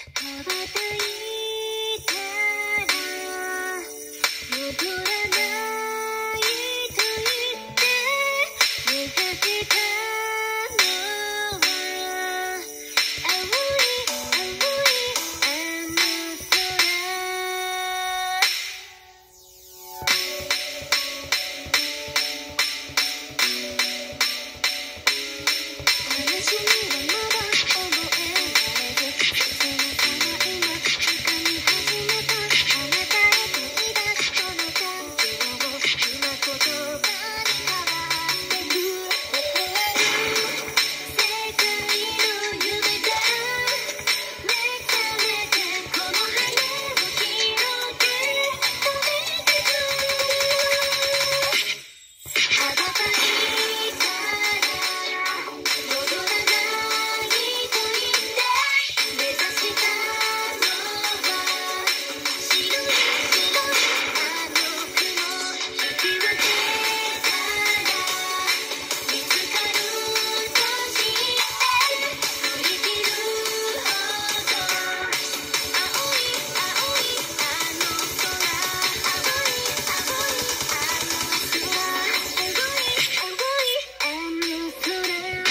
羽ばたいたら戻らないと言って目指せたのは青い青いあの空話にはまだ覚えられず切なさは今掴み始めたあなたへと言い出すこの感情を今言葉に変わってる世界の夢だ目覚めてこの羽を広げ飛べてく羽ばたいたら戻らないと言って目指したのは白いあの雲引き分けたら見つかるとして振り切るほど青い青いあの空青い青いあの空青い青いあの空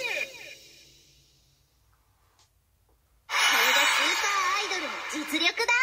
これがスーパーアイドルの実力だ